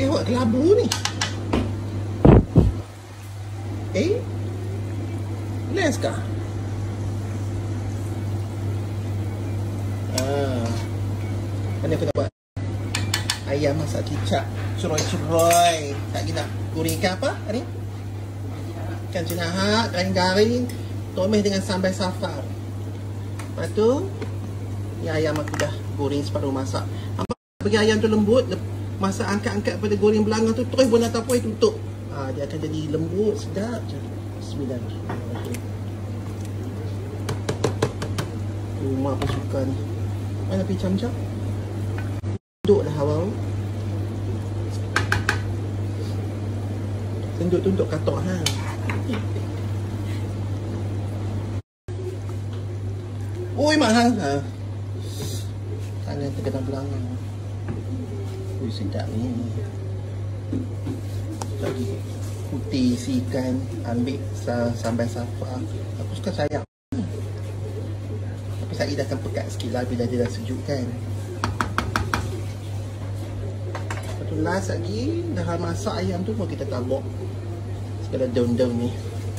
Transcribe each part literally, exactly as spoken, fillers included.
Eh, awak kelabu ni. Eh? Lens kah? Ah. Mana aku nak buat? Ayam masak kicap. Ceroy-ceroy. Tak kena goreng ikan apa hari ni? Ikan cinahat, garing-garing. Tumis dengan sambal safar. Lepas tu, ni ayam aku dah goreng separuh masak. Apa bagi ayam tu lembut, masa angkat-angkat pada goreng belanga tu, terus bona tapoi tutup. Ha, dia akan jadi lembut, sedap je. Bismillahirrahmanirrahim. Rumah pun suka ni. Mana pergi cam-cam? Duduklah awal. Tunduk-tunduk katok ha. Oi mahal ha. Tangan terkena belanga. Ui sedap ni. Lagi putih isi ikan, ambil sambal safar. Aku suka sayang. Tapi saya dah akan pekat sikit lah bila dia dah sejuk kan. Lepas tu last lagi, dah masak ayam tu pun kita tabuk segala daun-daun ni.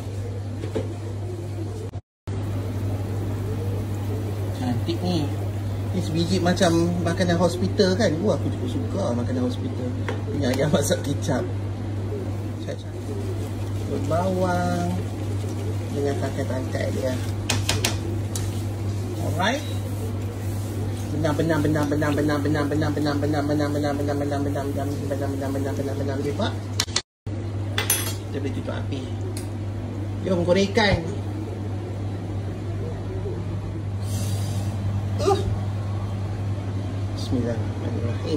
Cantik ni. Ni sebiji macam makanan hospital kan. Wah, aku juga suka makanan hospital. Punya ayam masak kicap. Bawang dengan tangkai-tangkai dia. Alright. Benang benang benang benang benang benang benang benang benang benang benang benang benang benang benang benang benang benang benang benang dia pak. Kita boleh tutup api. Jom goreng ikan. Uh. Bismillahirrahmanirrahim.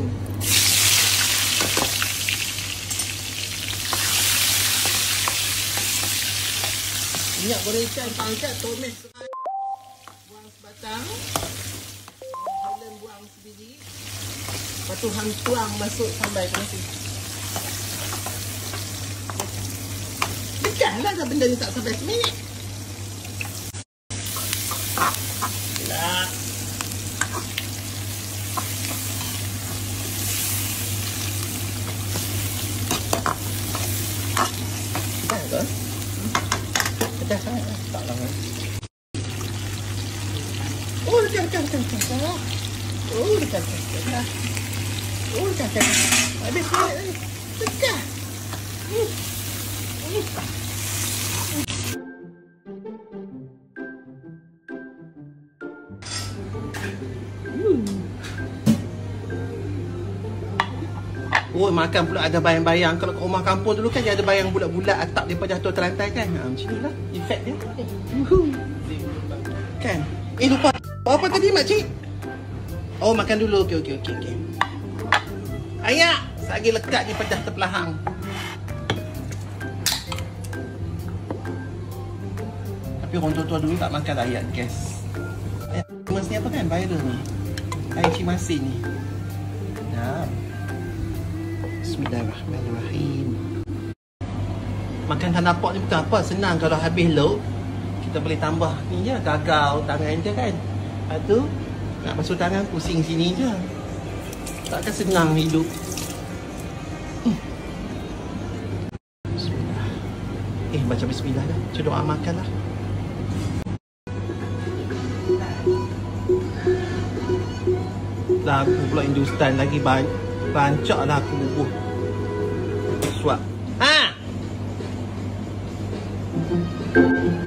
Minyak goreng ikan pangkat, tumis serai, buang sebatang, helen buang sebiji, lepas tu hang tuang masuk sambal ke nasi. Dekatlah dah benda ni tak sampai seminit. Lah. Dah ke? Pedas sangat lah. Tak lama. Oh, dekat, dekat, dekat, dekat. Oh, dekat, dekat, dekat. Oh, dekat, dekat. Habis kulit tadi. Dekat. Hmm. Hmm. Oh, makan pula ada bayang-bayang. Kalau kat rumah kampung dulu kan dia ada bayang bulat-bulat atap dia pada jatuh terlantai kan. Ha, macam inilah efek dia. Uhuh. Kan? Eh, lupa. Apa tadi makcik? Oh, makan dulu. Okey, okey, okey, okey. Ayak, sagi lekat ni pedas terpelahang. Tapi orang tua-tua dulu tak makan ayat gas. Ayat mas ni apa kan? Viral ni. Ayat cik masin ni. Sedap. Bismillahirrahmanirrahim. Makan hanapok ni bukan apa, senang. Kalau habis lauk, kita boleh tambah ni je, gagau tangan je kan. Lepas tu nak basuh tangan, pusing sini je. Takkan senang hidup. hmm. Bismillah. Eh, baca bismillah dah. Macam doa makan lah. Lagu pula Hindustan lagi banyak. Rancak lah aku bubuh. Suap. Ha!